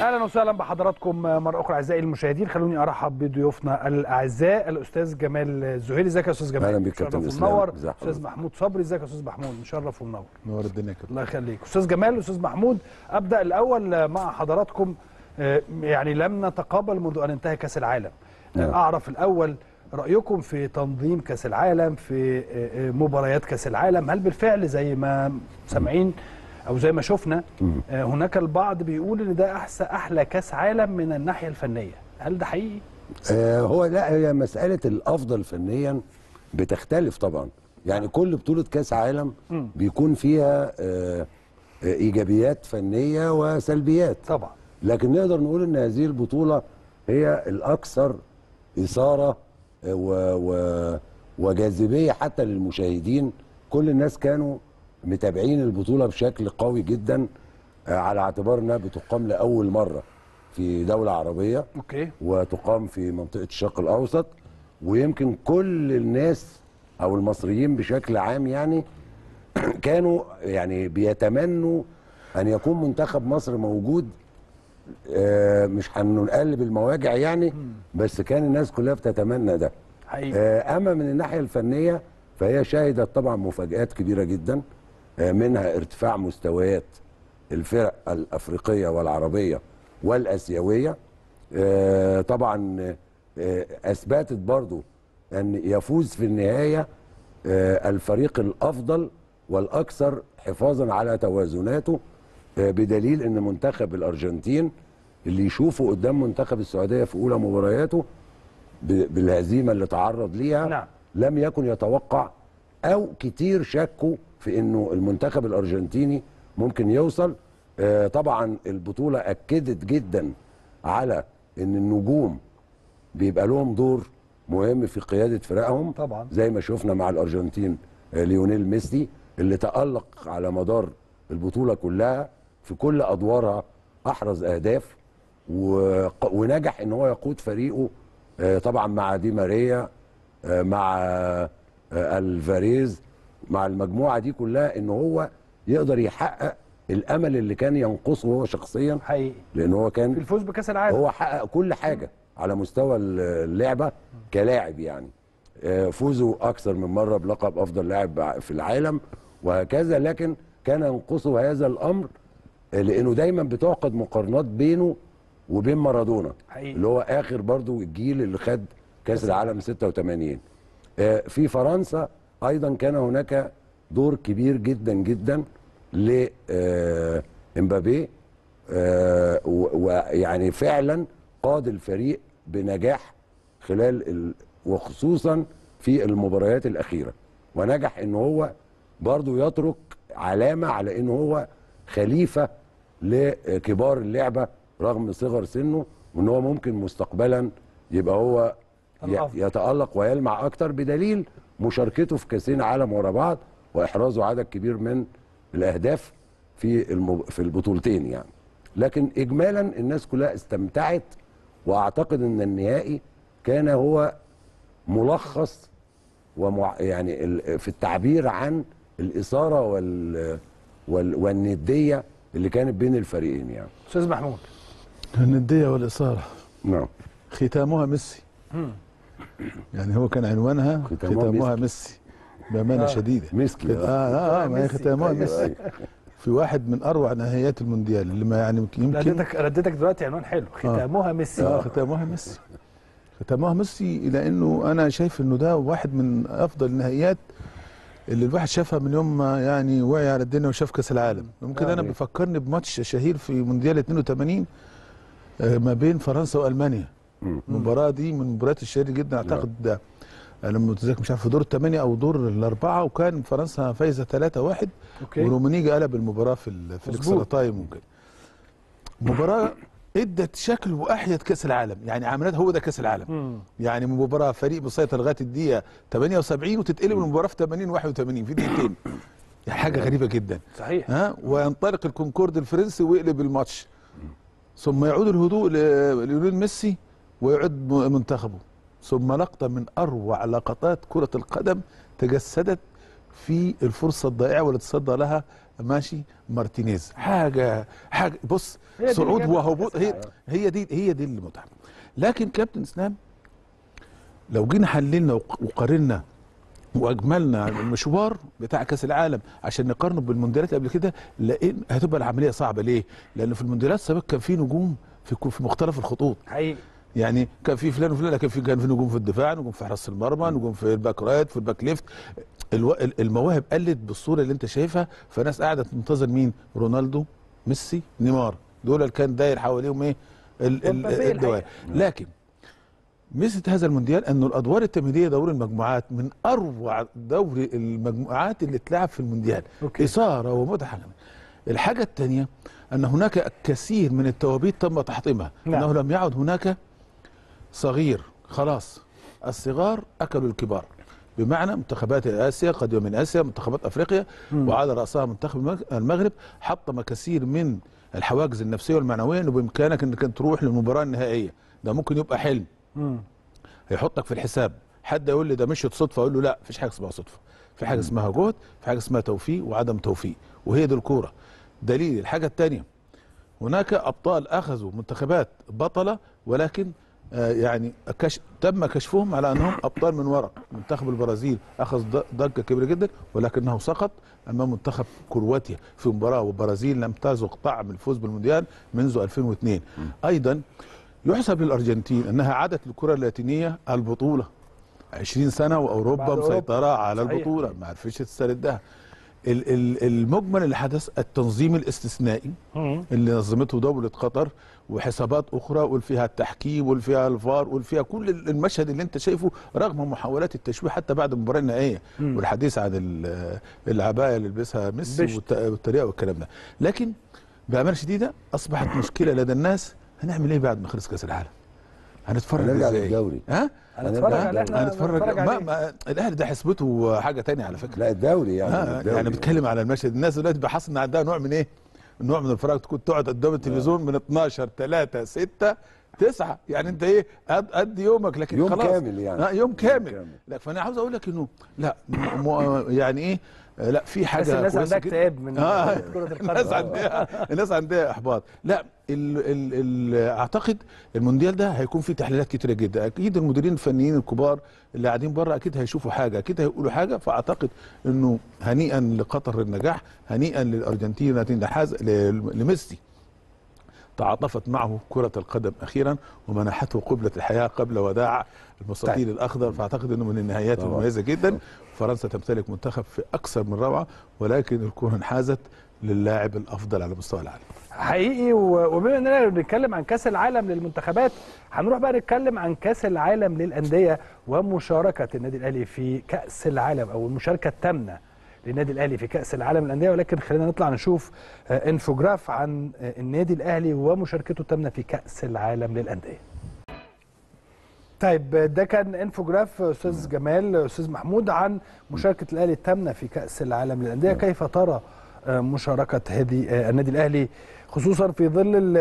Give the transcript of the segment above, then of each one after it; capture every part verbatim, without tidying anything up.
اهلا وسهلا بحضراتكم مره اخرى اعزائي المشاهدين. خلوني ارحب بضيوفنا الاعزاء الاستاذ جمال الزهيري. ازيك يا استاذ جمال؟ اهلا بك كابتن اسلام. استاذ محمود صبري. ازيك يا استاذ محمود؟ مشرف ومنور. نور الدنيا كده. الله يخليك. استاذ جمال واستاذ محمود، ابدا الاول مع حضراتكم. يعني لم نتقابل منذ ان انتهى كاس العالم. اعرف الاول رايكم في تنظيم كاس العالم، في مباريات كاس العالم. هل بالفعل زي ما سامعين او زي ما شفنا هناك البعض بيقول ان ده احسن احلى كاس عالم من الناحيه الفنيه؟ هل ده حقيقي؟ آه هو لا، هي مساله الافضل فنيا بتختلف طبعا. يعني كل بطوله كاس عالم بيكون فيها آه ايجابيات فنيه وسلبيات طبعا، لكن نقدر نقول ان هذه البطوله هي الاكثر اثاره و و وجاذبيه حتى للمشاهدين. كل الناس كانوا متابعين البطوله بشكل قوي جدا، على اعتبار انها بتقام لاول مره في دوله عربيه. اوكي. وتقام في منطقه الشرق الاوسط، ويمكن كل الناس او المصريين بشكل عام يعني كانوا يعني بيتمنوا ان يكون منتخب مصر موجود. آه مش هنقلب المواجع يعني، بس كان الناس كلها بتتمنى ده حقيقي. آه اما من الناحيه الفنيه فهي شهدت طبعا مفاجآت كبيره جدا، آه منها ارتفاع مستويات الفرق الافريقيه والعربيه والاسيويه. آه طبعا آه اثبتت برضو ان يفوز في النهايه آه الفريق الافضل والاكثر حفاظا على توازناته، بدليل ان منتخب الارجنتين اللي يشوفه قدام منتخب السعوديه في اولى مبارياته بالهزيمه اللي تعرض ليها، نعم. لم يكن يتوقع او كتير شكوا في انه المنتخب الارجنتيني ممكن يوصل. آه طبعا البطوله اكدت جدا على ان النجوم بيبقى لهم دور مهم في قياده فرقهم طبعا، زي ما شفنا مع الارجنتين آه ليونيل ميسي اللي تألق على مدار البطوله كلها في كل ادوارها، احرز اهداف ونجح ان هو يقود فريقه طبعا مع دي ماريا مع الفاريز مع المجموعه دي كلها، ان هو يقدر يحقق الامل اللي كان ينقصه هو شخصيا حقيقي، لان هو كان في الفوز بكاس العالم. هو حقق كل حاجه على مستوى اللعبه كلاعب، يعني فوزه اكثر من مره بلقب افضل لاعب في العالم وهكذا، لكن كان ينقصه هذا الامر لانه دايما بتعقد مقارنات بينه وبين مارادونا حقيقي. اللي هو اخر برضو الجيل اللي خد كاس العالم ستة وثمانين. في فرنسا ايضا كان هناك دور كبير جدا جدا لامبابي، ويعني فعلا قاد الفريق بنجاح خلال وخصوصا في المباريات الاخيره، ونجح ان هو برضو يترك علامه على انه هو خليفه لكبار اللعبه رغم صغر سنه، وان هو ممكن مستقبلا يبقى هو يتألق ويلمع اكتر بدليل مشاركته في كاسين عالم ورا بعض واحرازه عدد كبير من الاهداف في المب... في البطولتين يعني. لكن اجمالا الناس كلها استمتعت، واعتقد ان النهائي كان هو ملخص ومع... يعني في التعبير عن الاثاره وال... وال... والنديه اللي كانت بين الفريقين يعني. استاذ محمود، النديه والاثاره نعم ختامها ميسي. يعني هو كان عنوانها ختامها, ختامها ميسي بامانه آه. شديده. مسكي اه اه, آه ما هي ختامها ميسي في واحد من اروع نهائيات المونديال اللي ما يعني يمكن ردتك ردتك دلوقتي عنوان حلو، ختامها ميسي. اه ختامها ميسي ختامها ميسي لانه انا شايف انه ده واحد من افضل النهائيات اللي الواحد شافها من يوم ما يعني وعي على الدنيا وشاف كاس العالم. ممكن انا بيفكرني بماتش شهير في مونديال اثنين وثمانين ما بين فرنسا والمانيا. المباراه دي من المباريات الشهيره جدا، اعتقد ده انا متذكر مش عارف في دور الثمانيه او دور الاربعه، وكان فرنسا فايزه ثلاثة واحد ورومانيجي قلب المباراه في في الاكسترا تايم. ممكن مباراه ادت شكل واحيت كاس العالم، يعني عملت هو ده كاس العالم. مم. يعني مباراه فريق مسيطر لغايه الدقيقه ثمانية وسبعين وتتقلب المباراه في ثمانين واحد وثمانين في دقيقتين. يعني حاجه غريبه جدا. صحيح. ها وينطلق الكونكورد الفرنسي ويقلب الماتش، ثم يعود الهدوء لليونيل ميسي ويعد منتخبه، ثم لقطه من اروع لقطات كره القدم تجسدت في الفرصه الضائعه واللي تصدى لها ماشي مارتينيز. حاجه حاجه بص، صعود وهبوط، هي هي دي هي دي المتعه. لكن كابتن اسلام لو جينا حللنا وقارنا واجملنا المشوار بتاع كاس العالم عشان نقارنه بالمونديالات قبل كده، لقينا هتبقى العمليه صعبه. ليه؟ لان في المونديالات السابقه كان في نجوم في في مختلف الخطوط حقيقي. يعني كان في فلان وفلان، لكن في كان في نجوم في الدفاع، نجوم في حراسه المرمى، نجوم في الباك رايت، في الباك ليفت. الو... المواهب قلت بالصوره اللي انت شايفها، فناس قاعده تنتظر مين؟ رونالدو، ميسي، نيمار، دول اللي كان داير حواليهم ايه؟ ال... ال... الدوائر. لكن ميزه هذا المونديال انه الادوار التمهيديه دور المجموعات من اروع دوري المجموعات اللي اتلعب في المونديال. أوكي. اثاره ومتعه. الحاجه الثانيه ان هناك كثير من التوابيت تم تحطيمها. نعم. انه لم يعد هناك صغير، خلاص الصغار اكلوا الكبار، بمعنى منتخبات اسيا قد من اسيا، منتخبات افريقيا، م. وعلى راسها منتخب المغرب حطم كثير من الحواجز النفسيه والمعنويه انه بامكانك انك تروح للمباراه النهائيه. ده ممكن يبقى حلم. مم. هيحطك في الحساب. حد يقول لي ده مشيت صدفه، اقول له لا، مفيش حاجه اسمها صدفه، في حاجه اسمها جهد، في حاجه اسمها توفيق وعدم توفيق، وهي دي الكوره. دليل الحاجه الثانيه، هناك ابطال اخذوا منتخبات بطله ولكن آه يعني كش... تم كشفهم على انهم ابطال من وراء. منتخب البرازيل اخذ ضجه كبيره جدا ولكنه سقط امام منتخب كرواتيا في مباراه، والبرازيل لم تذق طعم الفوز بالمونديال منذ ألفين واثنين. ايضا يحسب للارجنتين انها عادت للكره اللاتينيه البطوله عشرين سنه واوروبا مسيطره على البطوله، ما عرفتش تستردها. المجمل اللي حدث التنظيم الاستثنائي اللي نظمته دوله قطر وحسابات اخرى وفيها التحكيم وفيها الفار وفيها كل المشهد اللي انت شايفه رغم محاولات التشويه حتى بعد المباراه النهائيه والحديث عن العبايه اللي لبسها ميسي والطريقه والكلام ده. لكن بامانه شديده اصبحت مشكله لدى الناس، هنعمل ايه بعد ما خلص كاس العالم؟ هنتفرج ازاي؟ الدوري ها؟ هنتفرج على هنتفرج ما, ما الاهلي ده حسبته حاجه ثانيه على فكره. لا الدوري يعني آه الدوري يعني بتكلم على المشهد. الناس دلوقتي بحس ان عندها نوع من ايه؟ نوع من الفراغ، تكون تقعد قدام التلفزيون من اتناشر ثلاثة ستة تسعة، يعني انت ايه قد, قد يومك، لكن يوم خلاص كامل يعني آه يوم كامل, يوم كامل. لا فانا عاوز اقول لك انه لا يعني ايه، لا في حاجه بس الناس عندها اكتئاب من آه كره القدم. الناس عندها الناس عندها احباط. لا ال ال ال اعتقد المونديال ده هيكون فيه تحليلات كتيره جدا. اكيد المديرين الفنيين الكبار اللي قاعدين بره اكيد هيشوفوا حاجه، اكيد هيقولوا حاجه. فاعتقد انه هنيئا لقطر النجاح، هنيئا للارجنتين التي حاز لميسي تعاطفت معه كرة القدم أخيرا ومنحته قبلة الحياة قبل وداع المستطيل الأخضر. فأعتقد أنه من النهايات المميزة جدا. فرنسا تمتلك منتخب في أكثر من روعة، ولكن الكرة انحازت للاعب الأفضل على مستوى العالم حقيقي. وبما أننا بنتكلم عن كأس العالم للمنتخبات، هنروح بقى نتكلم عن كأس العالم للأندية ومشاركة النادي الأهلي في كأس العالم، أو المشاركة الثامنة للنادي الاهلي في كاس العالم للانديه. ولكن خلينا نطلع نشوف انفوجراف عن النادي الاهلي ومشاركته الثامنه في كاس العالم للانديه. طيب ده كان انفوجراف استاذ جمال استاذ محمود عن مشاركه الاهلي الثامنه في كاس العالم للانديه. كيف ترى مشاركه هذه النادي الاهلي خصوصا في ظل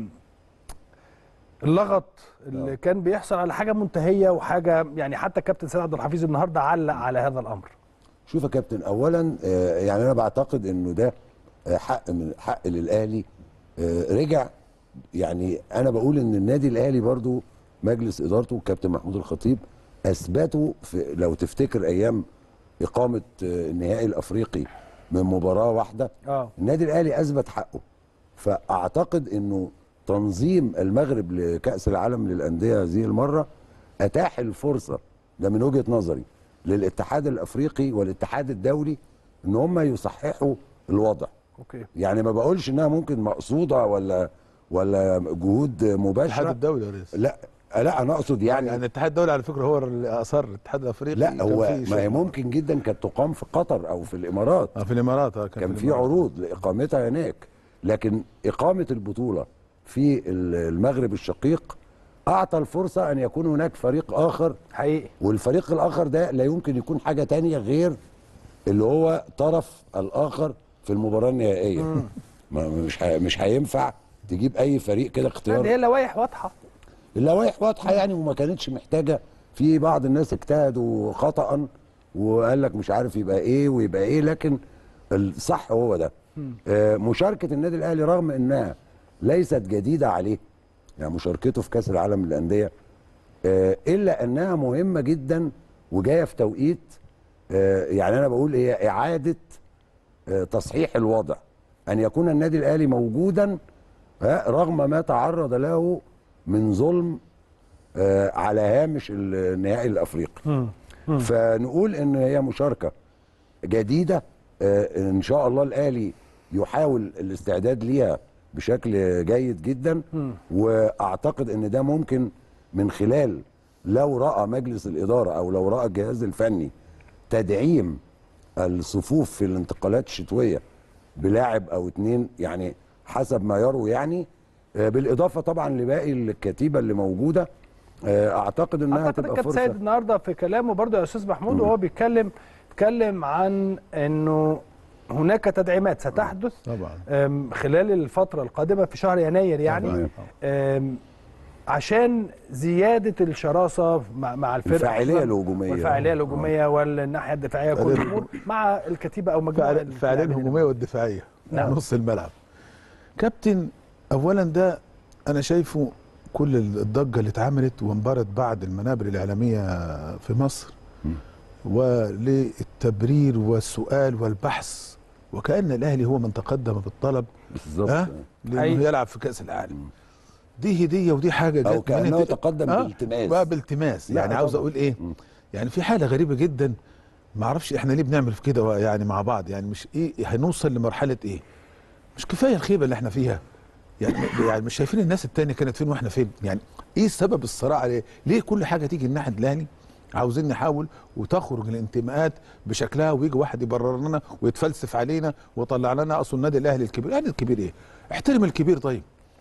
اللغط اللي كان بيحصل على حاجه منتهيه وحاجه يعني حتى كابتن سيد عبد الحفيظ النهارده علق على هذا الامر؟ شوف يا كابتن، اولا يعني انا بعتقد انه ده حق من حق للاهلي رجع. يعني انا بقول ان النادي الاهلي برضو مجلس ادارته والكابتن محمود الخطيب اثبتوا في، لو تفتكر ايام اقامه النهائي الافريقي من مباراه واحده آه. النادي الاهلي اثبت حقه. فاعتقد انه تنظيم المغرب لكاس العالم للانديه هذه المره اتاح الفرصه، ده من وجهه نظري، للاتحاد الافريقي والاتحاد الدولي ان هم يصححوا الوضع. اوكي. يعني ما بقولش انها ممكن مقصوده ولا ولا جهود مباشره. الاتحاد الدولي يا ريس. لا لا انا اقصد يعني يعني الاتحاد الدولي على فكره هو اللي اصر الاتحاد الافريقي. لا هو ما هي ممكن جدا كانت تقام في قطر او في الامارات. اه في الامارات اه كان, كان في عروض لاقامتها هناك، لكن اقامه البطوله في المغرب الشقيق اعطى الفرصه ان يكون هناك فريق اخر حقيقي، والفريق الاخر ده لا يمكن يكون حاجه تانية غير اللي هو طرف الاخر في المباراه النهائيه. مش مش هينفع تجيب اي فريق كده اختيار. هي اللوائح واضحه، اللوائح واضحه يعني، وما كانتش محتاجه. في بعض الناس اجتهدوا خطأ وقال لك مش عارف يبقى ايه ويبقى ايه، لكن الصح هو ده. آه مشاركه النادي الاهلي رغم انها ليست جديده عليه، يعني مشاركته في كاس العالم للانديه، آه الا انها مهمه جدا وجايه في توقيت، آه يعني انا بقول هي اعاده آه تصحيح الوضع، ان يكون النادي الاهلي موجودا رغم ما تعرض له من ظلم آه على هامش النهائي الافريقي. فنقول ان هي مشاركه جديده، آه ان شاء الله الاهلي يحاول الاستعداد ليها بشكل جيد جدا. واعتقد ان ده ممكن من خلال لو راى مجلس الاداره او لو راى الجهاز الفني تدعيم الصفوف في الانتقالات الشتويه بلاعب او اتنين، يعني حسب ما يروا، يعني بالاضافه طبعا لباقي الكتيبه اللي موجوده. اعتقد انها أعتقد تبقى كابتن فرصه. سيد النهارده في كلامه برضه يا استاذ محمود وهو بيتكلم اتكلم عن انه هناك تدعيمات ستحدث طبعا خلال الفتره القادمه في شهر يناير، يعني طبعا. عشان زياده الشراسه مع, مع الفرقه، الفاعليه الهجوميه والفاعليه الهجوميه والناحيه الدفاعيه، كل الامور مع الكتيبه او مجموعه الفاعليه الهجوميه والدفاعيه، نعم. نص الملعب كابتن. اولا ده انا شايفه كل الضجه اللي اتعملت وانبرت بعد المنابر الاعلاميه في مصر م. وللتبرير والسؤال والبحث، وكأن الاهلي هو من تقدم بالطلب بالظبط ها لانه يلعب في كاس العالم. دي هديه ودي حاجه جت او كانه تقدم آه بالتماس بقى بالتماس. يعني عاوز اقول ايه م. يعني في حاله غريبه جدا، ما اعرفش احنا ليه بنعمل في كده يعني مع بعض، يعني مش ايه هنوصل لمرحله ايه؟ مش كفايه الخيبه اللي احنا فيها؟ يعني يعني مش شايفين الناس التانية كانت فين واحنا فين؟ يعني ايه سبب الصراع عليه؟ ليه كل حاجه تيجي الناحيه الاهلي عاوزين نحاول وتخرج الانتماءات بشكلها، ويجي واحد يبرر لنا ويتفلسف علينا ويطلع لنا اصل النادي الاهلي الكبير. يعني الكبير ايه؟ احترم الكبير طيب.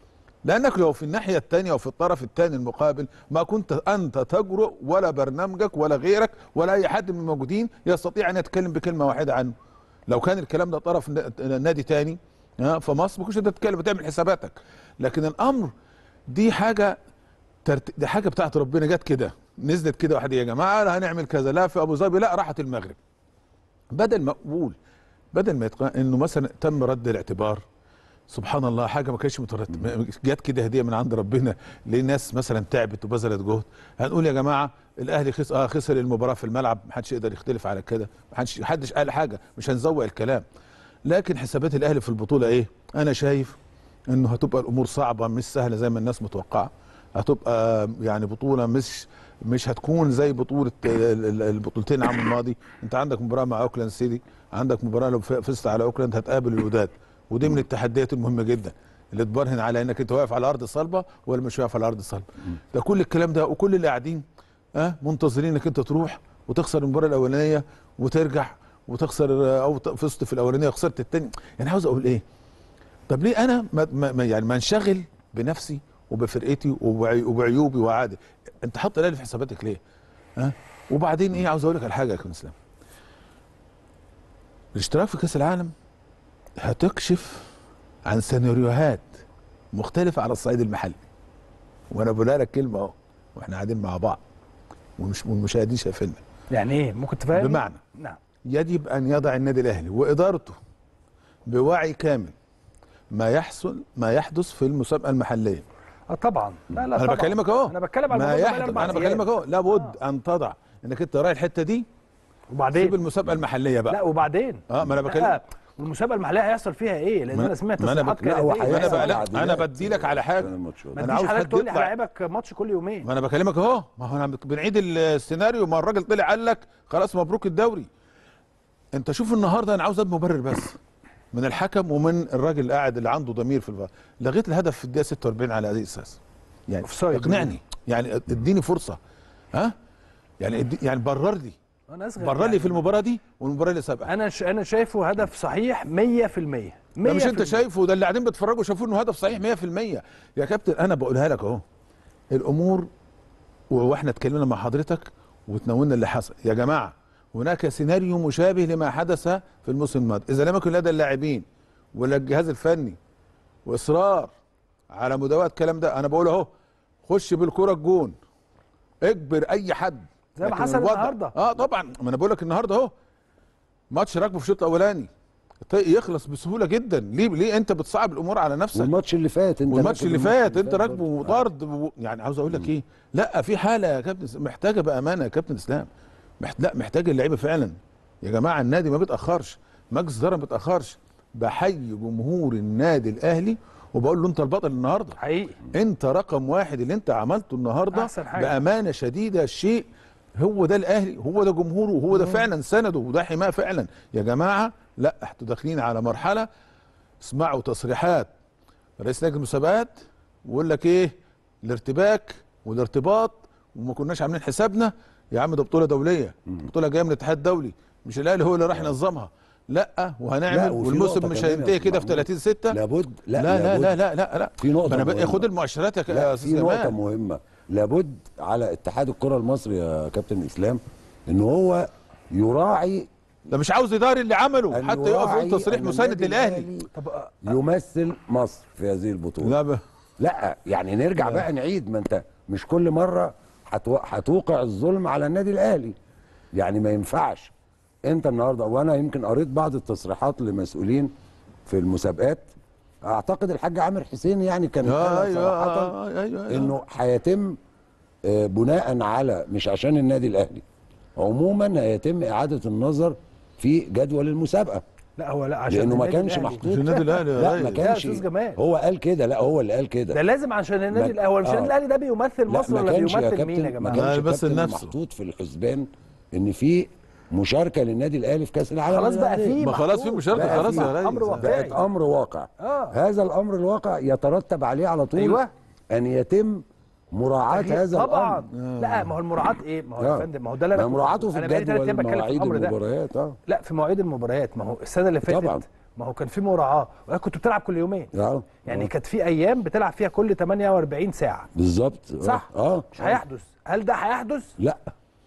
لانك لو في الناحيه الثانيه او في الطرف الثاني المقابل ما كنت انت تجرؤ ولا برنامجك ولا غيرك ولا اي حد من الموجودين يستطيع ان يتكلم بكلمه واحده عنه. لو كان الكلام ده طرف نادي ثاني في مصر ما كنتش انت تتكلم وتعمل حساباتك. لكن الامر دي حاجه ترت... دي حاجه بتاعت ربنا، جت كده نزلت كده واحد يا جماعه لا هنعمل كذا، لا في ابو ظبي، لا راحت المغرب. بدل ما اقول بدل ما يتق... انه مثلا تم رد الاعتبار، سبحان الله حاجه ما كانتش مترتبه، جت كده هديه من عند ربنا لناس مثلا تعبت وبذلت جهد. هنقول يا جماعه الاهلي خسر اه خسر المباراه في الملعب، ما حدش يقدر يختلف على كده، ما حدش حدش قال حاجه، مش هنزوق الكلام. لكن حسابات الاهلي في البطوله ايه؟ انا شايف انه هتبقى الامور صعبه مش سهله زي ما الناس متوقعه. هتبقى يعني بطوله مش مش هتكون زي بطوله البطولتين العام الماضي. انت عندك مباراه مع اوكلاند سيتي، عندك مباراه لو فزت على اوكلاند هتقابل الوداد، ودي من التحديات المهمه جدا اللي تبرهن على انك انت واقف على ارض صلبه ولا مش واقف على ارض صلبه. ده كل الكلام ده وكل اللي قاعدين اه منتظرين انك انت تروح وتخسر المباراه الاولانيه وترجع وتخسر، او فزت في الاولانيه وخسرت الثانيه. يعني عاوز اقول ايه؟ طب ليه انا ما ما يعني ما انشغل بنفسي وبفرقتي وبعيوبي وعادي؟ انت حاط الاهلي في حساباتك ليه؟ ها؟ وبعدين ايه؟ عاوز اقول لك على حاجه يا كابتن اسلام. الاشتراك في كاس العالم هتكشف عن سيناريوهات مختلفه على الصعيد المحلي. وانا بقول لك كلمه اهو واحنا قاعدين مع بعض ومش والمشاهدين شايفيننا. يعني ايه؟ ممكن تفهم؟ بمعنى نعم، يجب ان يضع النادي الاهلي وادارته بوعي كامل ما يحصل ما يحدث في المسابقه المحليه. اه طبعا. لا لا انا طبعا. بكلمك اهو انا بتكلم على ما يحدث. انا بكلمك اهو لابد آه. ان تضع انك انت رايح الحته دي وبعدين سيب المسابقه المحليه بقى. لا وبعدين اه ما انا بكلم والمسابقه المحليه هيحصل فيها ايه؟ لان انا سمعت تصريحات كده. انا بقى انا بدي لك على حاجه. انا عاوز حد تقول لي هلاعبك ماتش كل يومين. ما انا بكلمك اهو، ما هو انا بنعيد السيناريو. ما الراجل طلع قال لك خلاص مبروك الدوري. انت شوف النهارده انا عاوز ادي مبرر بس من الحكم ومن الراجل اللي قاعد اللي عنده ضمير في الفار. لغيت الهدف في الدقيقه ستة وأربعين على هذه الاساس. يعني اقنعني، يعني اديني فرصه. ها يعني يعني برر لي برر لي يعني في المباراه دي والمباراه اللي سابقها. انا ش... انا شايفه هدف صحيح مية في المية. ده مش انت شايفه، ده اللي قاعدين بيتفرجوا شافوا انه هدف صحيح مية في المية. يا كابتن انا بقولها لك اهو الامور، واحنا اتكلمنا مع حضرتك وتناولنا اللي حصل. يا جماعه هناك سيناريو مشابه لما حدث في الموسم الماضي، اذا لم يكن لدى اللاعبين ولا الجهاز الفني واصرار على مداواه الكلام ده. انا بقول اهو خش بالكره الجون، اجبر اي حد زي ما لكن حصل الوضع- النهارده. اه طبعا، ما انا بقول لك النهارده اهو ماتش راكبه في الشوط الاولاني يخلص بسهوله جدا. ليه ليه انت بتصعب الامور على نفسك؟ والماتش اللي فات انت والماتش راكب اللي الماتش فات انت راكبه برضه. طرد و... يعني عاوز اقول لك ايه، لا في حاله يا كابتن إسلام محتاجه بامانه يا كابتن اسلام، محت... لا محتاجه اللعيبه فعلا. يا جماعه النادي ما بيتاخرش، مجلس الاداره ما بيتاخرش. بحيي جمهور النادي الاهلي وبقول له انت البطل النهارده حقيقي. انت رقم واحد. اللي انت عملته النهارده أحسن حاجة. بامانه شديده شيء. هو ده الاهلي، هو ده جمهوره، وهو ده فعلا سنده، وده حماه فعلا. يا جماعه لا احنا داخلين على مرحله. اسمعوا تصريحات رئيس لجنه المسابقات ويقول لك ايه الارتباك والارتباط وما كناش عاملين حسابنا. يا عم ده بطوله دوليه، بطوله جايه من الاتحاد الدولي، مش الاهلي هو اللي راح ينظمها. لا وهنعمل لا، وفي والموسم نقطة مش كمان يا هينتهي أستاذ كده في محمود. ثلاثين ستة. لابد لا لا لا لابد لا لا لا لا في نقطة انا مهمة. خد المؤشرات يا ك- لا يا في استاذ نقطة جمال. مهمة، لابد على اتحاد الكرة المصري يا كابتن اسلام ان هو يراعي ده مش عاوز يداري اللي عمله أن حتى يقف يقول يراعي تصريح أن مساند النادي للاهلي. الأهلي طب آه، يمثل مصر في هذه البطولة. لا ب... لا يعني نرجع بقى نعيد، ما انت مش كل مرة هتو- هتوقع الظلم على النادي الاهلي، يعني ما ينفعش. انت النهارده، وانا يمكن قريت بعض التصريحات لمسؤولين في المسابقات، اعتقد الحاج عامر حسين يعني كان آه قال أيوة صراحة آه أيوة أيوة. انه هيتم آه، بناء على، مش عشان النادي الاهلي، عموما هيتم اعادة النظر في جدول المسابقة، لا هو لا عشان لانه ما النادي كانش الأهلي. محطوط. مش النادي الاهلي يا لا ريس. ما يا كانش. أستاذ جمال. هو قال كده، لا هو اللي قال كده. ده لازم عشان النادي ما- الاهلي. هو مش آه. النادي الاهلي ده بيمثل لا مصر ما ولا كانش يا بيمثل مين يا كابتن، ما جماعه؟ لا، كانش بس كابتن لنفسه. محطوط في الحسبان ان في مشاركه للنادي الاهلي في كاس العالم. خلاص بقى في ما خلاص في محطوط. مشاركه بقى خلاص في يا ريس. أمر واقعي. بقت امر واقع. آه. هذا الامر الواقع يترتب عليه على طول أيوة. ان يتم مراعاه هذا طبعا. الامر. لا ما هو المراعاه ايه؟ ما هو يا آه. فندم ما هو ده اللي ما انا مراعاته في انا بقالي ثلاث الجدول، ايام بتكلم في مواعيد الامر ده. المباريات. اه لا في مواعيد المباريات، ما هو السنه اللي فاتت طبعا. ما هو كان في مراعاه، وانا كنت بتلعب كل يومين. اه يعني آه. كانت في ايام بتلعب فيها كل ثمانية وأربعين ساعه. بالظبط. آه. صح؟ اه مش هيحدث. هل ده هيحدث؟ لا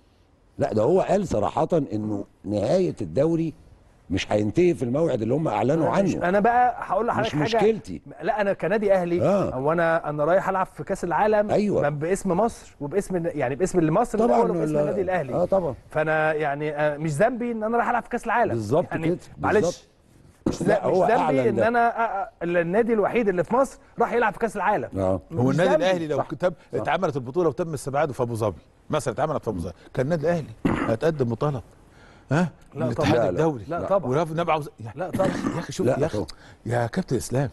لا ده هو قال صراحه انه نهايه الدوري مش هينتهي في الموعد اللي هم اعلنوا مش- عنه. انا بقى هقول لحضرتك مش حاجه. مشكلتي. لا انا كنادي اهلي آه. او انا انا رايح العب في كاس العالم. أيوة. ما باسم مصر وباسم يعني باسم اللي مصر طبعا الاول وباسم لا- النادي الاهلي. اه طبعا فانا يعني آه، مش ذنبي ان انا رايح العب في كاس العالم. بالظبط يعني كده، معلش بالظبط. مش ذ- لا، مش هو ذنبي أعلن ان ده. انا آه، آه، النادي الوحيد اللي في مصر راح يلعب في كاس العالم. اه هو مش النادي ذنبي. الاهلي لو صح. كتب اتعملت البطوله وتم استبعاده في ابو ظبي مثلا، اتعملت في ابو ظبي كان النادي الاهلي هيتقدم مطالب ها لا الاتحاد طبعا. الدولي. لا طبعا. ورف نبع عاوز- يا لا طبعا. يا اخي شوف لا يا اخي طبعا. يا كابتن اسلام،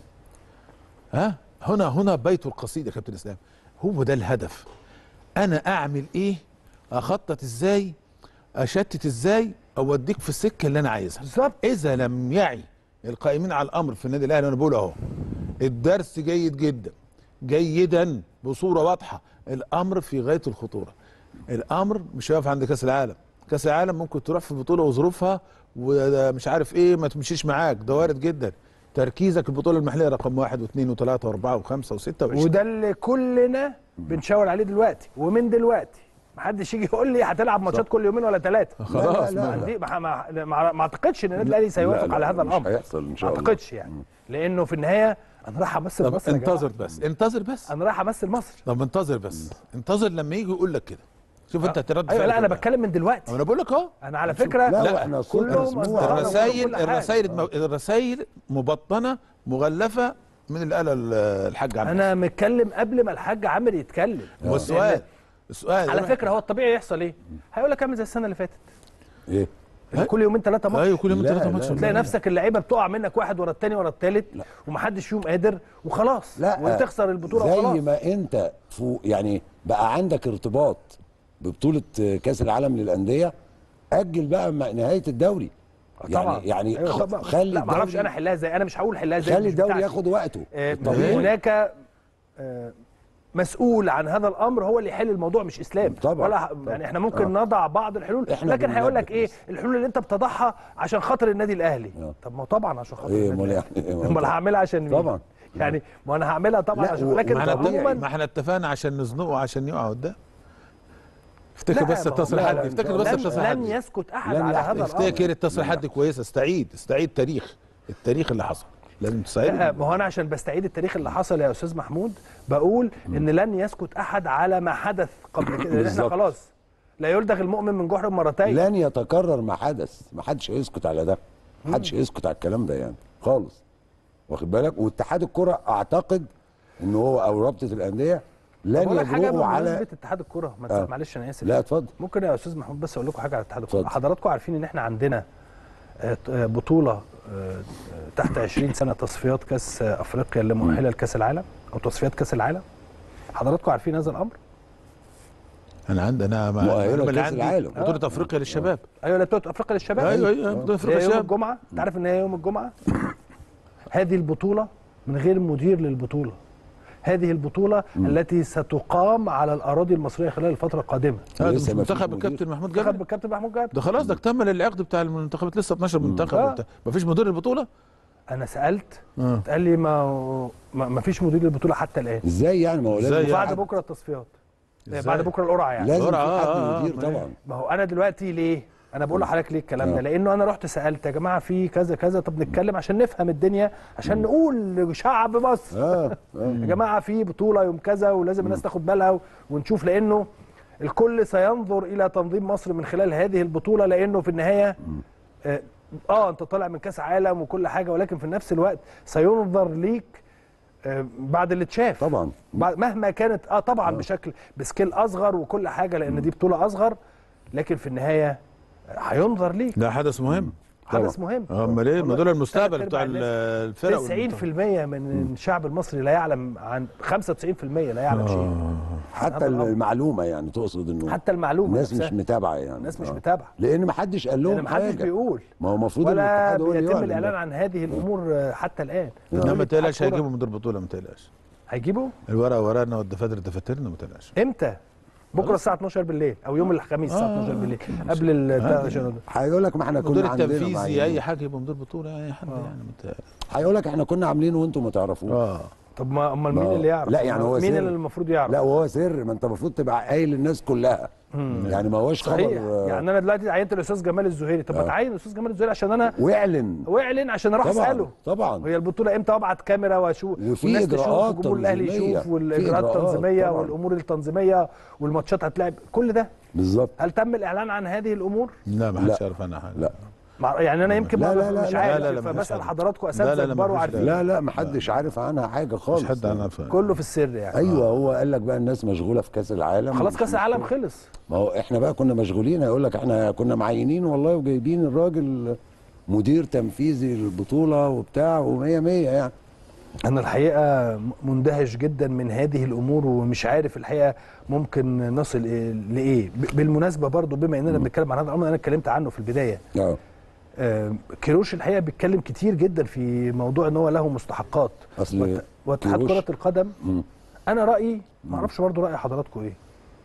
ها هنا هنا بيت القصيده يا كابتن اسلام. هو ده الهدف. انا اعمل ايه؟ اخطط ازاي؟ اشتت ازاي؟ اوديك في السكه اللي انا عايزها. بالظبط. اذا لم يعي القائمين على الامر في النادي الاهلي، انا بقول اهو الدرس جيد جدا جيدا بصوره واضحه. الامر في غايه الخطوره. الامر مش هيقف عند كاس العالم. كاس العالم ممكن تروح في بطوله وظروفها ومش عارف ايه ما تمشيش معاك، ده وارد جدا. تركيزك البطوله المحليه رقم واحد واثنين وثلاثه واربعه وخمسه وسته وعشرين. وده اللي كلنا بنشاور عليه دلوقتي ومن دلوقتي. محدش يجي يقول لي هتلعب ماتشات كل يومين ولا ثلاثه. خلاص لا، لا، ما- لا. دي ما, ما, ما, ما اعتقدش ان النادي الاهلي سيوافق لا، على هذا مش الامر. هيحصل ان شاء ما الله. اعتقدش يعني، لانه في النهايه انا رايح امثل طب مصر يا جماعة. انتظر بس انتظر بس انا رايح امثل مصر. طب انتظر بس انتظر لما يجي يقول لك كده. شوف انت هترد ايوه لا فعلك انا بقى. بتكلم من دلوقتي. انا بقول لك اهو انا على فكره لا، لا، واحنا صوتنا كلهم مسموع. أصدقائنا وكل الرسائل حاجة. الرسائل الرسائل مبطنه مغلفه من اللي قالها الحاج عمرو. انا متكلم قبل ما الحاج عامر يتكلم. والسؤال السؤال على فكره هو الطبيعي يحصل ايه؟ هيقول لك اعمل زي السنه اللي فاتت. ايه ها؟ كل يومين ثلاثه ماتش. ايوه كل يوم لا، ثلاثه لا، ماتش. لا. تلاقي نفسك اللعيبه بتقع منك واحد ورا الثاني ورا الثالث ومحدش فيهم قادر وخلاص لا وتخسر البطوله زي وخلاص. ما انت فوق يعني بقى عندك ارتباط ببطوله كاس العالم للانديه، اجل بقى مع نهايه الدوري. طبعا. يعني يعني أيوة خ- طبعا. خلي لا ما اعرفش الدوري- انا احلها ازاي. انا مش هقول حلها ازاي. خلي مش الدوري بتاعتي. ياخد وقته. آه، طبيعي. هناك آه، مسؤول عن هذا الامر هو اللي يحل الموضوع مش اسلام. طبعا. ولا طبعا. يعني احنا ممكن آه. نضع بعض الحلول إحنا لكن هيقول لك بننبه ايه بس. الحلول اللي انت بتضعها عشان خاطر النادي الاهلي. آه. طب ما هو طبعا عشان خاطر إيه، النادي أمال الاهلي. يعني إيه؟ امال هعملها عشان مين؟ طبعا. يعني ما انا هعملها طبعا لا، عشان و- لكن ما احنا طبيعي. اتفقنا- ما عموما احنا اتفقنا عشان نزنقه عشان يقع قدام. افتكر لا، بس ما هو- التصريحات لا، دي لا، افتكر إن بس شاء لن, الله. التصريحات لن دي يسكت احد لن على يحدث. هذا الامر. افتكر التصريحات دي كويسه. استعيد استعيد تاريخ التاريخ اللي حصل. لازم تستعيد. لا ما هو انا عشان بستعيد التاريخ اللي حصل يا استاذ محمود بقول ان لن يسكت احد على ما حدث قبل كده لان احنا بالظبط. خلاص لا يلدغ المؤمن من جحر مرتين. لن يتكرر ما حدث، ما حدش هيسكت على ده، ما حدش هيسكت على الكلام ده يعني خالص، واخد بالك. واتحاد الكره اعتقد ان هو او رابطه الانديه لن يجرؤوا على بمناسبة اتحاد الكره. ما آه. معلش انا اسف، لا اتفضل. ممكن يا استاذ محمود بس اقول لكم حاجه على اتحاد الكره؟ حضراتكم عارفين ان احنا عندنا بطوله تحت عشرين سنه تصفيات كاس افريقيا اللي مؤهله لكاس العالم او تصفيات كاس العالم؟ حضراتكم عارفين هذا الامر؟ انا عندي انا مؤهله لكاس العالم بطوله آه. افريقيا للشباب. ايوه بطوله افريقيا للشباب. ايوه ايوه بطوله افريقيا للشباب. يوم الجمعه، انت عارف ان هي يوم الجمعه؟ هذه البطوله من غير مدير للبطوله. هذه البطولة مم. التي ستقام على الأراضي المصرية خلال الفترة القادمة. هذا مش منتخب الكابتن محمود جابر؟ منتخب الكابتن محمود جابر ده خلاص، ده اكتمل العقد بتاع المنتخبات، لسه اتناشر منتخب آه. مفيش مدير للبطولة؟ أنا سألت آه. قال لي ما ما فيش مدير للبطولة حتى الآن. ازاي يعني؟ ما هو لازم بعد بكرة التصفيات، بعد بكرة القرعة يعني لازم في حد مدير طبعا. ما هو أنا دلوقتي ليه؟ انا بقول لحضرتك ليه الكلام ده؟ لانه انا رحت سالت يا جماعه في كذا كذا، طب نتكلم عشان نفهم الدنيا، عشان نقول لشعب مصر آه. آه. يا جماعه في بطوله يوم كذا ولازم الناس تاخد بالها ونشوف، لانه الكل سينظر الى تنظيم مصر من خلال هذه البطوله، لانه في النهايه اه, آه انت طالع من كاس عالم وكل حاجه، ولكن في نفس الوقت سينظر ليك آه بعد اللي اتشاف طبعا، مهما كانت اه طبعا آه. بشكل بسكيل اصغر وكل حاجه، لان دي بطوله اصغر، لكن في النهايه هينظر ليك. ده حدث مهم، حدث مهم. امال ايه؟ ما دول المستقبل بتاع الفرق. تسعين في المية من الشعب المصري لا يعلم عن خمسة وتسعين في المية لا يعلم شيء. حتى المعلومه يعني تقصد انه حتى المعلومه الناس مش متابعه يعني. الناس مش متابعه لان ما حدش قال لهم حاجه، ما حدش بيقول، ما هو المفروض ولا بيتم الاعلان عن هذه الامور حتى الان. انما ما تقلقش، هيجيبوا مدير بطوله، ما تقلقش. هيجيبوا الورقه ورانا والدفاتر دفاترنا، ما تقلقش. امتى؟ بكره الساعه اتناشر بالليل او يوم الخميس الساعه آه اتناشر بالليل قبل ال هيقول لك ما احنا كنا عاملين مدير التنفيذي اي حاجه يبقى مدير بطوله اي حد آه. يعني هيقول لك احنا كنا عاملين وانتم ما تعرفوش. اه طب ما امال مين اللي يعرف؟ لا يعني هو مين سر. اللي المفروض يعرف؟ لا وهو سر، ما انت المفروض تبقى قايل للناس كلها. مم. يعني ما هوش خبر. يعني انا دلوقتي عينت الاستاذ جمال الزهيري، طب ما آه. تعين الاستاذ جمال الزهيري عشان انا واعلن واعلن عشان اروح اساله. طبعا هي البطوله امتى، وابعت كاميرا واشوف والناس تشوف والجمهور الاهلي يشوف والاجراءات التنظيميه والامور التنظيميه والماتشات هتلعب كل ده بالظبط. هل تم الاعلان عن هذه الامور؟ لا ما حدش يعرف عنها حاجه. لا يعني انا يمكن لا لا لا مش عارف، فبسال حضراتكم اساتذه كبار وعارفين. لا لا ما حدش عارف عنها حاجه خالص، مش حد عارف، كله في السر يعني. ايوه هو قال لك بقى الناس مشغوله في كاس العالم، خلاص كاس العالم خلص. ما هو احنا بقى كنا مشغولين، هيقول لك احنا كنا معينين والله وجايبين الراجل مدير تنفيذي للبطوله وبتاع ومية مية يعني. انا الحقيقه مندهش جدا من هذه الامور ومش عارف الحقيقه ممكن نصل لايه. بالمناسبه برضو بما اننا بنتكلم عن هذا الامر، انا اتكلمت عنه في البدايه. اه كيروش الحقيقه بيتكلم كتير جدا في موضوع ان هو له مستحقات، اصل واتحاد كره القدم مم. انا رايي ما اعرفش برضو راي حضراتكم ايه.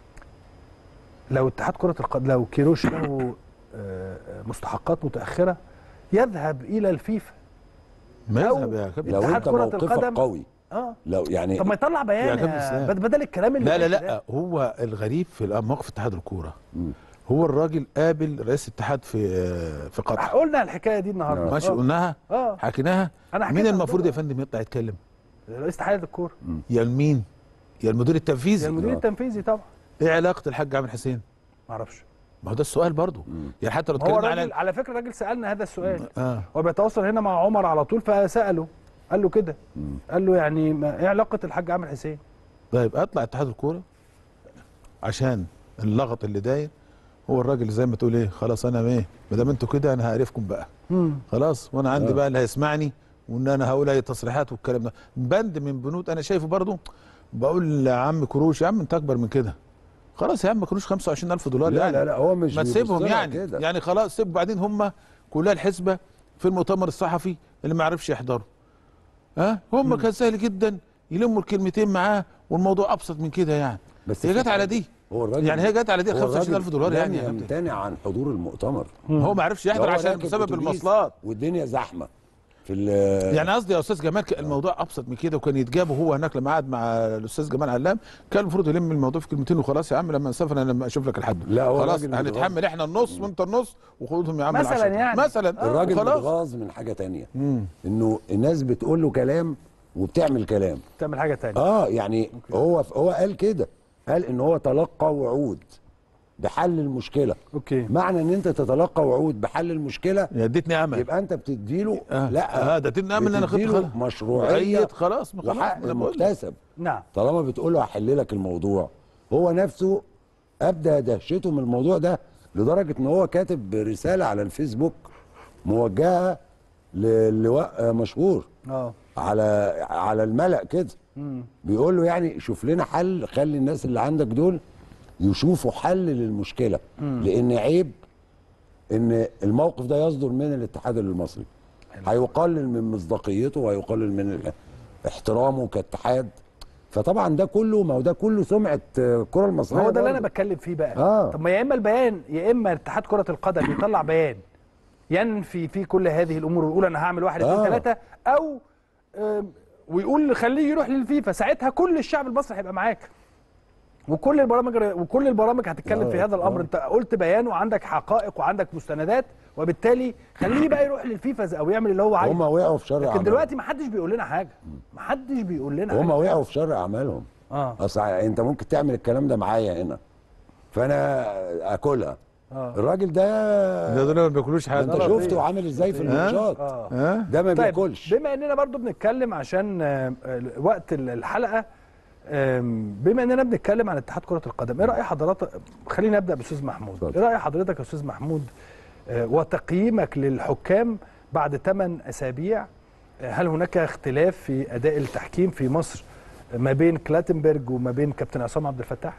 لو اتحاد كره القدم لو كيروش له مستحقات متاخره يذهب الى الفيفا. ما يذهب يا كابتن لو انت موقفك قوي. اه لو يعني طب ما يطلع بيان بدل الكلام اللي لا لا لا ده. هو الغريب في موقف اتحاد الكوره، هو الراجل قابل رئيس الاتحاد في في قطر. قلنا الحكايه دي النهارده ماشي، قلناها اه حكيناها. مين المفروض يا فندم يطلع يتكلم؟ رئيس اتحاد الكوره. يا مين؟ يا المدير التنفيذي. يا المدير التنفيذي طبعا. ايه علاقه الحاج عامر حسين؟ ما اعرفش. ما هو ده السؤال برضه. يعني حتى لو اتكلمنا على على فكره الراجل سالنا هذا السؤال. اه هو بيتواصل هنا مع عمر على طول فساله، قال له كده، قال له يعني ما ايه علاقه الحاج عامر حسين؟ طيب اطلع اتحاد الكوره عشان اللغط اللي داير. هو الراجل زي ما تقول ايه، خلاص انا ايه ما دام انتوا كده انا هقرفكم بقى. مم. خلاص وانا عندي آه. بقى اللي هيسمعني وان انا هقول اي تصريحات والكلام ده. بند من بنود انا شايفه برضه. بقول يا عم كروش، يا عم انت اكبر من كده. خلاص يا عم كروش خمسة وعشرين ألف دولار لا يعني. لا لا هو مش ما تسيبهم يعني كده. يعني خلاص سيب. بعدين هم كلها الحسبه في المؤتمر الصحفي اللي ما عرفش يحضره. ها هم كان سهل جدا يلموا الكلمتين معاه والموضوع ابسط من كده يعني. بس هي جت على دي. هو الراجل يعني هي جت على دي خمسة وعشرين ألف دولار يعني. يمتنع عن حضور المؤتمر. هو ما عرفش يحضر عشان بسبب المواصلات والدنيا زحمه في يعني. قصدي يا استاذ جمال الموضوع ابسط من كده، وكان يتجاب وهو هناك لما قعد مع الاستاذ جمال علام كان المفروض يلم الموضوع في كلمتين وخلاص. يا عم لما نسافر انا لما اشوف لك الحد خلاص هنتحمل احنا النص وانت النص وخدهم يا عم مثلا يعني مثلا. الراجل متغاظ من حاجه ثانيه، انه الناس بتقول له كلام وبتعمل كلام بتعمل حاجه ثانيه. اه يعني ممكن. هو هو قال كده، قال ان هو تلقى وعود بحل المشكله. اوكي. معنى ان انت تتلقى وعود بحل المشكله اديتني امل، يبقى انت بتديله آه. لا اه ده اديتني امل ان انا خدت بتديله مشروعيه خلاص خلاص وحق أنا بقول لك. مكتسب. نعم. طالما بتقول له هحل لك الموضوع، هو نفسه ابدا دهشته من الموضوع ده لدرجه ان هو كاتب رساله على الفيسبوك موجهه للواء مشهور اه على على الملأ كده، بيقول له يعني شوف لنا حل، خلي الناس اللي عندك دول يشوفوا حل للمشكله، لان عيب ان الموقف ده يصدر من الاتحاد المصري، هيقلل من مصداقيته وهيقلل من احترامه كاتحاد. فطبعا ده كله، ما هو ده كله سمعه الكره المصريه. هو ده اللي انا بتكلم فيه بقى. آه. طب ما يا اما البيان، يا اما اتحاد كره القدم يطلع بيان ينفي فيه كل هذه الامور ويقول انا هعمل واحد اثنين آه. ثلاثه، او آم، ويقول خليه يروح للفيفا. ساعتها كل الشعب المصري هيبقى معاك، وكل البرامج وكل البرامج هتتكلم آه. في هذا الامر. آه. انت قلت بيان وعندك حقائق وعندك مستندات، وبالتالي خليه بقى يروح للفيفا او يعمل اللي هو عايزه. هم وقعوا في شر لكن اعمالهم دلوقتي ما حدش بيقول لنا حاجه، ما حدش بيقول لنا هم حاجه. وقعوا في شر اعمالهم. اه اصل انت ممكن تعمل الكلام ده معايا هنا فانا اكلها. اه الراجل ده ده دول ما بياكلوش حاجه. انت شفته عامل ازاي في الماتشات. اه ها ده ما طيب، بياكلش. بما اننا برضو بنتكلم عشان آه، آه، وقت الحلقه، آم، بما اننا بنتكلم عن اتحاد كره القدم، ايه راي حضرتك؟ خلينا نبدا باستاذ محمود. اتفضل. ايه راي حضرتك يا استاذ محمود آه، وتقييمك للحكام بعد ثمان اسابيع؟ آه، هل هناك اختلاف في اداء التحكيم في مصر ما بين كلاتنبرج وما بين كابتن عصام عبد الفتاح؟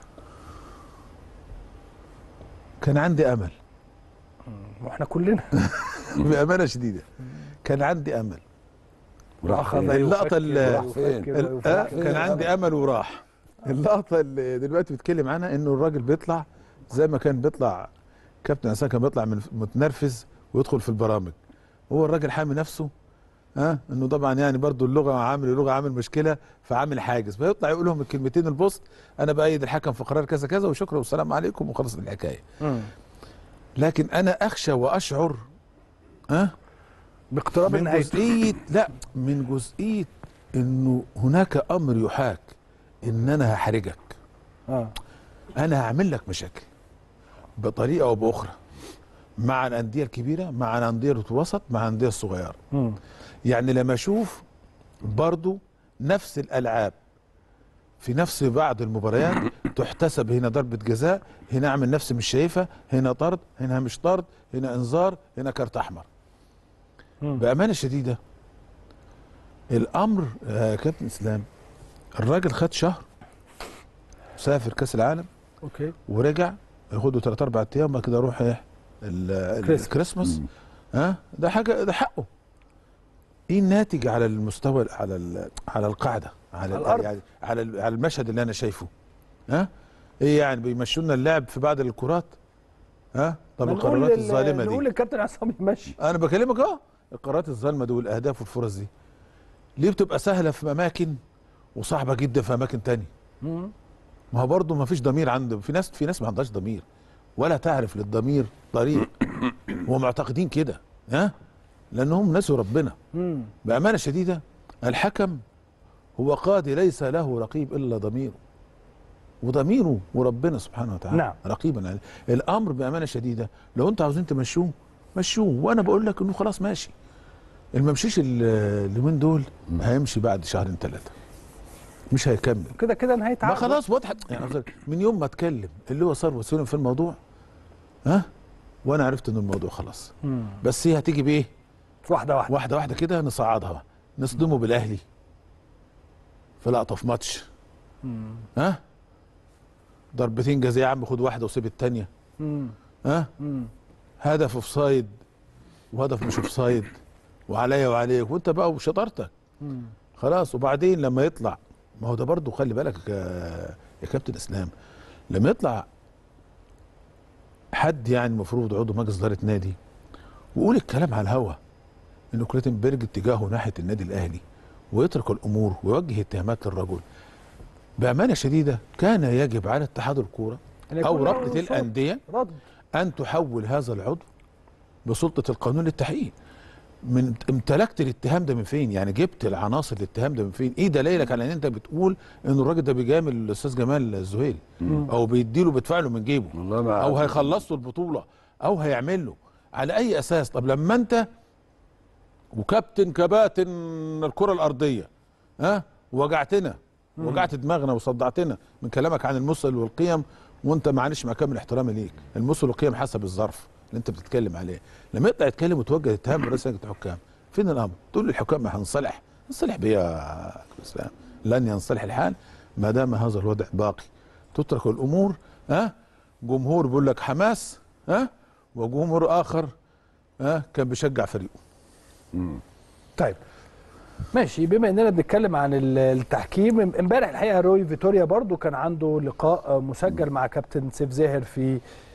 كان عندي امل واحنا كلنا بامانه شديده كان عندي امل. راح أخذ فين؟ اللقطة اللي- راح فين؟ يفكر ال- ويفكر. آه، كان عندي امل وراح. اللقطه اللي دلوقتي بيتكلم عنها انه الراجل بيطلع زي ما كان بيطلع كابتن عصام، كان بيطلع من متنرفز ويدخل في البرامج. هو الراجل حامي نفسه، ها، انه طبعا يعني برضو اللغه عامل اللغه عامل مشكله، فعامل حاجز، فيطلع يقول لهم الكلمتين البوست، انا بايد الحكم في قرار كذا كذا وشكرا والسلام عليكم وخلص الحكايه. مم. لكن انا اخشى واشعر ها باقتراب من النهايه. جزئيه، لا من جزئيه انه هناك امر يحاك، ان انا هحرجك، اه انا هعمل لك مشاكل بطريقه او باخرى مع الانديه الكبيره، مع الانديه الوسط، مع الانديه الصغيره. مم. يعني لما اشوف برضو نفس الالعاب في نفس بعض المباريات تحتسب، هنا ضربه جزاء، هنا اعمل نفسي مش شايفها، هنا طرد، هنا مش طرد، هنا انذار، هنا كارت احمر. مم. بامانه شديده الامر يا كابتن اسلام، الراجل خد شهر سافر كاس العالم اوكي. ورجع ياخده ثلاث اربع ايام بعد كده يروح ايه ال- كريسماس. الكريسماس. ها ده حاجه، ده حقه. ايه الناتج على المستوى، على ال- على القاعده، على على الأرض. يعني على ال- على المشهد اللي انا شايفه؟ ها ايه يعني بيمشوا لنا اللعب في بعض الكرات؟ ها طب ما القرارات نقول لل- الظالمه نقول دي، للكابتن عصام يمشي. انا بكلمك اه القرارات الظالمه دي والاهداف والفرص دي ليه بتبقى سهله في اماكن وصعبه جدا في اماكن تانية؟ مم. ما هو برضه ما فيش ضمير عنده، في ناس في ناس ما عندهاش ضمير ولا تعرف للضمير طريق ومعتقدين كده، ها، لانهم نسوا ربنا. مم. بامانه شديده الحكم هو قاضي ليس له رقيب الا ضميره، وضميره وربنا سبحانه وتعالى نعم. رقيبا عليه. الامر بامانه شديده لو انتوا عاوزين تمشوه مشوه، وانا بقول لك انه خلاص ماشي. اللي ما مشيش ال- اليومين دول هيمشي بعد شهرين ثلاثه، مش هيكمل. كده كده نهايه ما عقد. خلاص واضحه يعني قصدي من يوم ما اتكلم اللي هو صار وسيم في الموضوع، ها، وانا عرفت ان الموضوع خلاص. مم. بس هي هتيجي بايه؟ واحده واحده. واحده واحده كده نصعدها، نصدمه بالاهلي في لقطه في ماتش، مم. ها، ضربتين جزاء يا عم خد واحده وسيب الثانيه، مم. ها، مم. هدف اوف سايد وهدف مش اوف سايد وعليا وعليك وانت بقى وشطارتك مم. خلاص. وبعدين لما يطلع، ما هو ده برضه خلي بالك يا يا كابتن اسلام، لما يطلع حد يعني المفروض عضو مجلس اداره نادي ويقول الكلام على الهوا انه كلاتنبرج اتجاهه ناحيه النادي الاهلي ويترك الامور ويوجه اتهامات للرجل، بامانه شديده كان يجب على اتحاد الكوره أن او يكون له رابطه صوت. الانديه رد. ان تحول هذا العضو بسلطه القانون للتحقيق. من امتلكت الاتهام ده من فين؟ يعني جبت العناصر الاتهام ده من فين؟ ايه دليلك على ان انت بتقول ان الراجل ده بيجامل الاستاذ جمال الزهيري او بيديله بيدفع له من جيبه او هيخلص له البطوله او هيعمل له؟ على اي اساس؟ طب لما انت وكابتن كباتن الكره الارضيه ها وجعتنا وجعت دماغنا وصدعتنا من كلامك عن المثل والقيم، وانت معلش مع كامل احترامي ليك، المثل والقيم حسب الظرف اللي انت بتتكلم عليه. لما يطلع يتكلم وتوجه اتهام برئيس لجنه الحكام، فين الامر؟ تقول للحكام ما هنصلح، نصلح بيه يا اسلام، لن ينصلح الحال ما دام هذا الوضع باقي. تترك الامور ها جمهور بيقول لك حماس ها وجمهور اخر ها كان بيشجع فريقه. امم طيب ماشي. بما اننا بنتكلم عن التحكيم، امبارح الحقيقه روي فيتوريا برضو كان عنده لقاء مسجل مع كابتن سيف زاهر في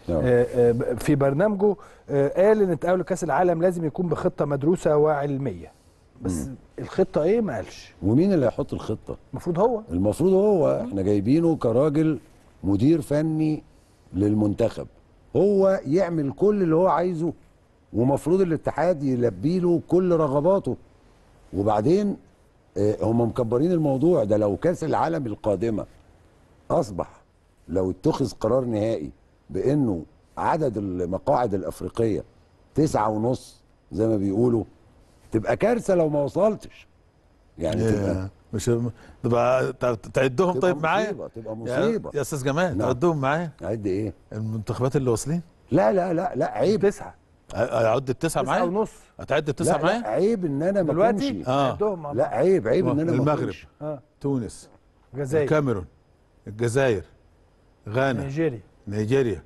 في برنامجه. قال ان التأهل لكأس العالم لازم يكون بخطه مدروسه وعلميه، بس مم. الخطه ايه ما قالش. ومين اللي هيحط الخطه؟ المفروض هو المفروض هو احنا جايبينه كراجل مدير فني للمنتخب، هو يعمل كل اللي هو عايزه، ومفروض الاتحاد يلبي له كل رغباته. وبعدين هم مكبرين الموضوع ده. لو كأس العالم القادمه اصبح لو اتخذ قرار نهائي بانه عدد المقاعد الافريقيه تسعة ونص زي ما بيقولوا، تبقى كارثه لو ما وصلتش. يعني تبقى مش تبقى تعدهم. طيب معايا تبقى مصيبه يا استاذ جمال. نعم. تعدهم معايا. عد ايه؟ المنتخبات اللي واصلين؟ لا لا لا لا عيب. تسعه. اعد التسعه معايا؟ تسعه ونص. هتعد التسعه معايا؟ لا عيب ان انا ما اكونش. آه. لا عيب عيب ان انا ما المغرب آه. تونس الجزائر الكاميرون الجزائر غانا نيجيريا نيجيريا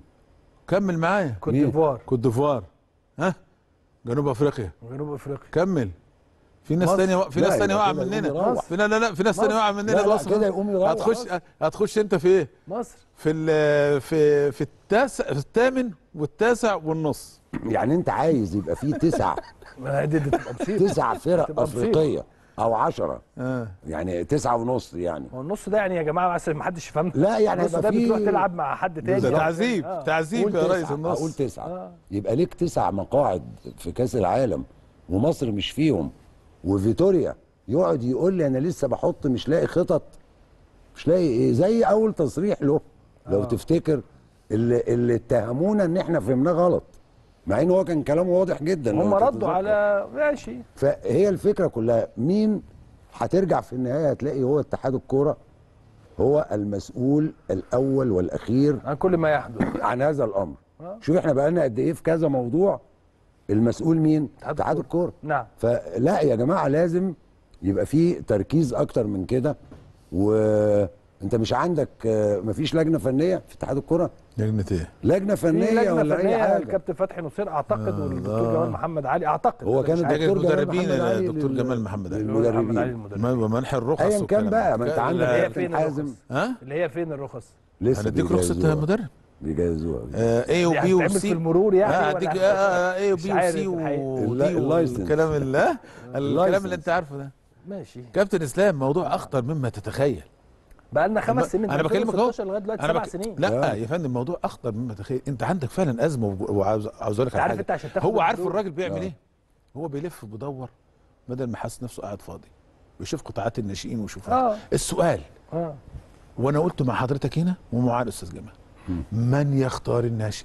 كمل معايا. كوت ديفوار كوت ديفوار ها جنوب افريقيا جنوب افريقيا كمل. في ناس ثانيه و... في ناس ثانيه واقعه مننا. في لا لا لا في ناس ثانيه واقعه مننا. لا كده يقوم يروح. هتخش هتخش انت في ايه؟ مصر في ال... في في التاسع في الثامن والتاسع والنص. يعني انت عايز يبقى في تسع دي تبقى مصيبه. تسع فرق افريقيه او عشرة آه. يعني تسعة ونص. يعني هو النص ده يعني يا جماعه بس ما حدش يفهمنا. لا يعني النص ده بتروح تلعب مع حد تاني. ده تعذيب آه. تعذيب يا ريس النص. اقول تسعه آه. يبقى ليك تسع مقاعد في كاس العالم ومصر مش فيهم، وفيتوريا يقعد يقول لي انا لسه بحط مش لاقي خطط مش لاقي ايه. زي اول تصريح له لو آه. تفتكر اللي, اللي اتهمونا ان احنا فهمناه غلط، مع ان هو كان كلامه واضح جدا. هم ردوا على ماشي. فهي الفكره كلها مين هترجع في النهايه؟ هتلاقي هو اتحاد الكوره هو المسؤول الاول والاخير عن كل ما يحدث عن هذا الامر. آه. شوف احنا بقالنا قد ايه في كذا موضوع، المسؤول مين؟ اتحاد الكوره. نعم. فلا يا جماعه لازم يبقى في تركيز اكتر من كده. وانت مش عندك مفيش لجنه فنيه في اتحاد الكوره؟ لجنه ايه؟ لجنه فنيه لجنة ولا فنية اي حاجه؟ الكابتن فتحي نصير اعتقد آه والدكتور جمال محمد علي اعتقد. هو كان الدكتور المدربين الدكتور جمال محمد علي المدربين ومنح الرخص ايا كان بقى. ما انت عندك كابتن حازم ها اللي هي فين الرخص؟ لسه هنديك رخصه مدرب بيجهزوها اي وبي وسي في المرور يعني. اه هديك اي وبي وسي والكلام اللي الكلام اللي انت عارفه ده. ماشي كابتن اسلام موضوع اخطر مما تتخيل. بقى لنا خمس سنين. انا بكلمك اهو لغايه دلوقتي سبع سنين. لا يا فندم الموضوع اخطر مما تتخيل. انت عندك فعلا ازمه وعاوز عاوز اقول لك على حاجه. هو عارف الراجل بيعمل ايه؟ هو بيلف بيدور بدل ما حاسس نفسه قاعد فاضي ويشوف قطاعات الناشئين ويشوفها. السؤال اه وانا قلت مع حضرتك هنا ومع الاستاذ جمال، من يختار الناشئ؟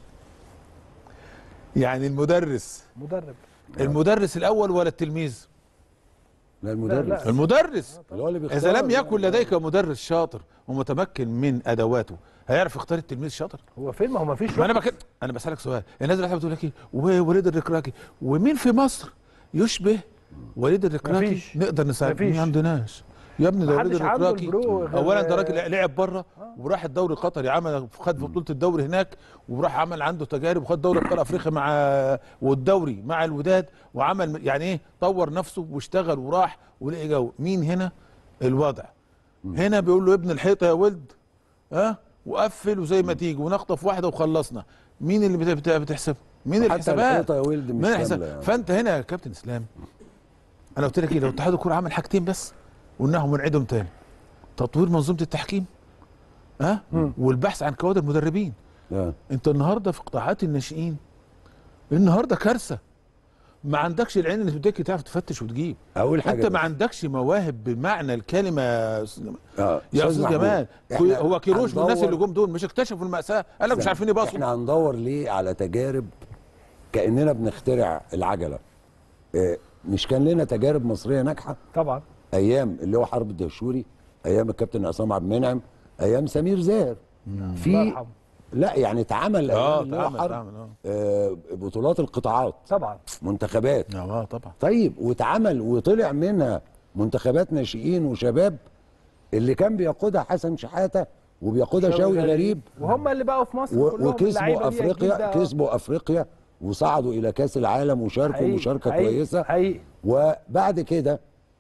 يعني المدرس مدرب المدرس الاول ولا التلميذ؟ لا المدرس. لا لا. المدرس اللي اذا لم يكن لديك مدرس شاطر ومتمكن من ادواته هيعرف يختار التلميذ شاطر؟ هو فين؟ ما هو ما فيش. ما انا بك... انا بسالك سؤال. الناس اللي بتقول لك ايه ووليد الركراكي، ومين في مصر يشبه وليد الركراكي؟ مفيش. نقدر نساعد. ما عندناش يا ابني. ده وليد الركراكي اولا ده راجل لعب بره وراح الدوري القطري، عمل خد بطوله الدوري هناك وراح عمل عنده تجارب وخد دوري ابطال افريقيا مع والدوري مع الوداد وعمل يعني ايه طور نفسه واشتغل وراح ولقي جو. مين هنا الوضع؟ هنا بيقول له ابن الحيطه يا ولد ها أه؟ وقفل وزي ما تيجي ونخطف واحده وخلصنا. مين اللي بتحسب؟ مين الحسابات؟ يا ولد مش الحساب يعني. فانت هنا يا كابتن اسلام انا قلت لك ايه؟ لو اتحاد الكوره عمل حاجتين بس وانهم ونعيدهم تاني: تطوير منظومه التحكيم ها أه؟ والبحث عن كوادر مدربين. أه. انت النهارده في قطاعات الناشئين النهارده كارثه. ما عندكش العين اللي تديك تعرف تفتش وتجيب. اول حاجه انت ما عندكش مواهب بمعنى الكلمه يا آه. استاذ جمال. هو كيروش والناس اللي جم دول مش اكتشفوا المأساة، قال لك مش عارفين يباصوا. احنا هندور ليه على تجارب كأننا بنخترع العجله. اه مش كان لنا تجارب مصريه ناجحه طبعا، ايام اللي هو حرب الدهشوري، ايام الكابتن عصام عبد المنعم، ايام سمير زاهر. في لا يعني اتعمل اه اللي هو حرب اه آه بطولات القطاعات طبعا، منتخبات. اه طبعا. طيب واتعمل وطلع منها منتخبات ناشئين وشباب اللي كان بيقودها حسن شحاته وبيقودها شوقي غريب، وهم اللي بقوا في مصر كلهم، وكسبوا افريقيا، كسبوا افريقيا وصعدوا الى كاس العالم وشاركوا مشاركه حقيقي كويسه. حقيقي. وبعد كده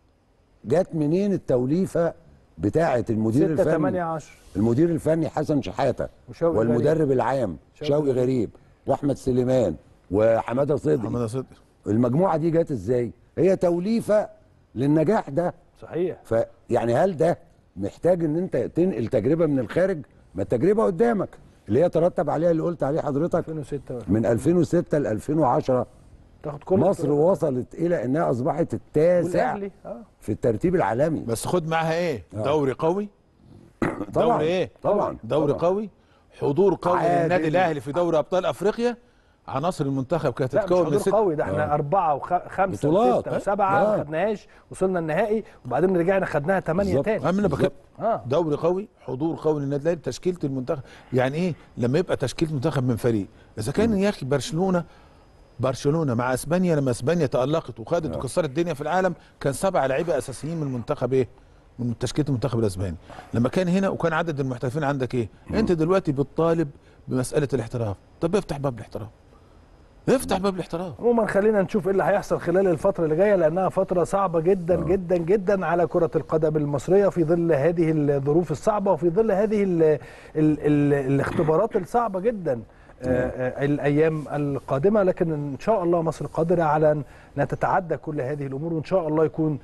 جت منين التوليفه بتاعه المدير الفني؟ تمانية عشر المدير الفني حسن شحاته والمدرب غريب. العام شوقي غريب واحمد سليمان وحماده صدقي. حماده صدقي. المجموعه دي جت ازاي؟ هي توليفه للنجاح ده. صحيح. فيعني هل ده محتاج ان انت تنقل تجربه من الخارج؟ ما التجربه قدامك اللي هي ترتب عليها اللي قلت عليه حضرتك ألفين وستة من ألفين وستة ل ألفين وعشرة تاخد كل مصر وصلت الى انها اصبحت التاسع آه. في الترتيب العالمي. بس خد معاها ايه؟ دوري قوي. طبعا دوري ايه؟ طبعا دوري طبعا. قوي، حضور قوي للنادي الاهلي في دوري ابطال افريقيا. عناصر المنتخب كانت تتكون من ست قوي، ده احنا آه. أربعة وخمسة وستة وسبعة ما خدناهاش، وصلنا النهائي وبعدين رجعنا خدناها ثمانية تاني. أنا بك... آه. دوري قوي، حضور قوي للنادي الاهلي، تشكيله المنتخب. يعني ايه لما يبقى تشكيله منتخب من فريق؟ اذا كان يا اخي برشلونه برشلونه مع اسبانيا، لما اسبانيا تألقت وخدت آه. وكسرت الدنيا في العالم، كان سبع لعيبه اساسيين من المنتخب ايه؟ من تشكيله المنتخب الاسباني. لما كان هنا وكان عدد المحترفين عندك ايه؟ انت دلوقتي بتطالب بمساله الاحتراف، طب افتح باب الاحتراف. افتح باب الاحتراف. عموما خلينا نشوف ايه اللي هيحصل خلال الفتره اللي جايه، لانها فتره صعبه جدا أوه. جدا جدا على كره القدم المصريه في ظل هذه الظروف الصعبه وفي ظل هذه ال ال ال الاختبارات الصعبه جدا آه الايام القادمه. لكن ان شاء الله مصر قادره على ان تتعدى كل هذه الامور، وان شاء الله يكون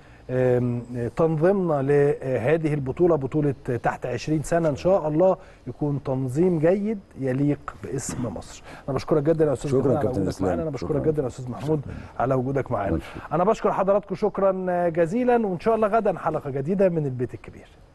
تنظيمنا لهذه البطوله، بطوله تحت عشرين سنه، ان شاء الله يكون تنظيم جيد يليق باسم مصر. انا بشكرك جدا يا استاذ شكرا كابتن اسلام. انا بشكرك جدا يا استاذ محمود على وجودك معانا. انا بشكر حضراتكم شكرا جزيلا، وان شاء الله غدا حلقه جديده من البيت الكبير.